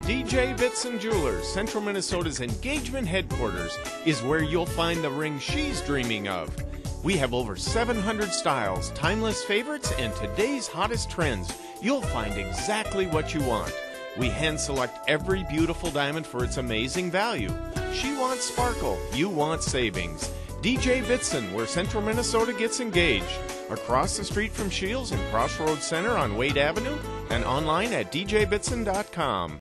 DJ Bitzan Jewelers, Central Minnesota's engagement headquarters, is where you'll find the ring she's dreaming of. We have over 700 styles, timeless favorites, and today's hottest trends. You'll find exactly what you want. We hand select every beautiful diamond for its amazing value. She wants sparkle, you want savings. DJ Bitzan, where Central Minnesota gets engaged. Across the street from Shields and Crossroads Center on Wade Avenue, and online at djbitzan.com.